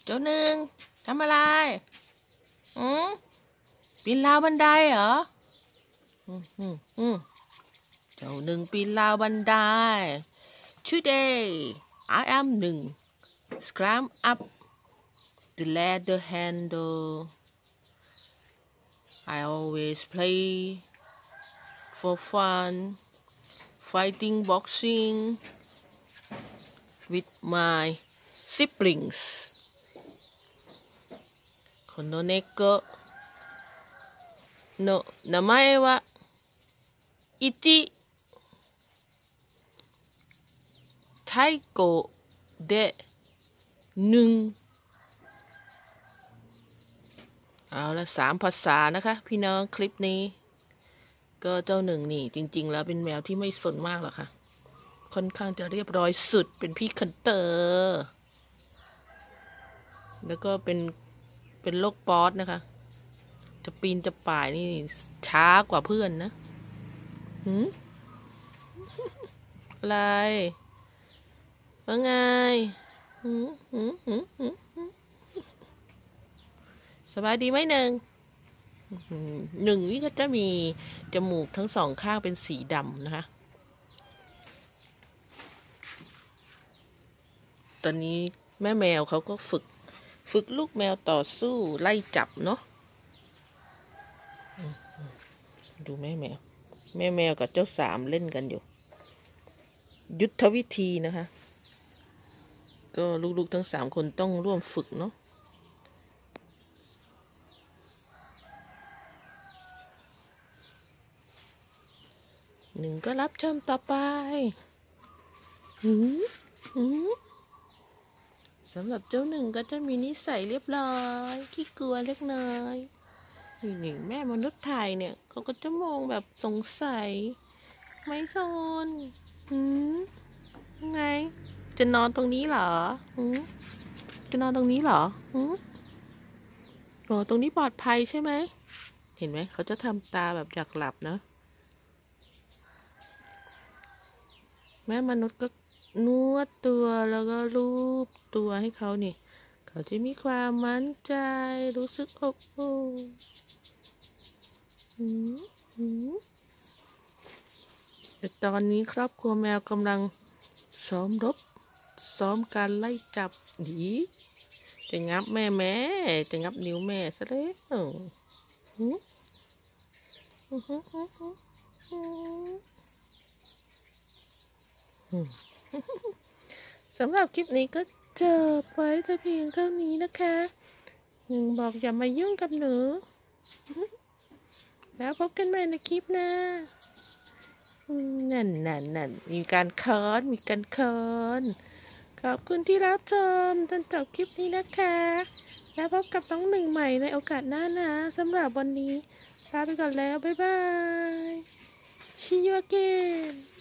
จ้าหนึ่งทำอะไรปีนราวบันไดเหรอเจ้าหนึ่งปีนราวบันได Today I am หนึ่ง Climb up the ladder handle I always play for fun fighting boxing with my siblings この猫の名前は1太鼓で1เอาละ3 ภาษานะคะพี่น้องคลิปนี้ก็เจ้าหนึ่งนี่จริงๆแล้วเป็นแมวที่ไม่สนมากหรอกค่ะค่อนข้างจะเรียบร้อยสุดเป็นพี่คันเตอร์แล้วก็เป็นโรคป๊อดนะคะจะปีนจะป่ายนี่ช้ากว่าเพื่อนนะอะไรว่าไงสบายดีไหมหนึ่งนี่ก็จะมีจมูกทั้งสองข้างเป็นสีดำนะคะตอนนี้แม่แมวเขาก็ฝึกลูกแมวต่อสู้ไล่จับเนาะดูแม่แมวกับเจ้าสามเล่นกันอยู่ยุทธวิธีนะคะก็ลูกๆทั้ง3 คนต้องร่วมฝึกเนาะหนึ่งก็รับชมต่อไปสำหรับเจ้าหนึ่งก็จะมีนิสัยเรียบร้อยขี้กลัวเล็กน้อยนี่แม่มนุษย์ไทยเนี่ยเขาก็จะมองแบบสงสัยไม่สนไงจะนอนตรงนี้เหรอจะนอนตรงนี้เหรอโอ้ตรงนี้ปลอดภัยใช่ไหมเห็นไหมเขาจะทำตาแบบอยากหลับนะแม่มนุษย์ก็นวดตัวแล้วก็ลูบตัวให้เขานี่เขาจะมีความมั่นใจรู้สึกอบอุ่นแต่ตอนนี้ครอบครัวแมวกำลังซ้อมการไล่จับจะงับแม่จะงับนิ้วแม่ซะแล้วสำหรับคลิปนี้ก็จบไว้แต่เพียงเท่านี้นะคะบอกอย่ามายุ่งกับหนูแล้วพบกันใหม่ในคลิปหน้านั่นมีการค้อนขอบคุณที่รับชมจนจบคลิปนี้นะคะแล้วพบกับน้องหนึ่งใหม่ในโอกาสหน้านะสำหรับวันนี้ลาไปก่อนแล้วบ๊ายบาย See you again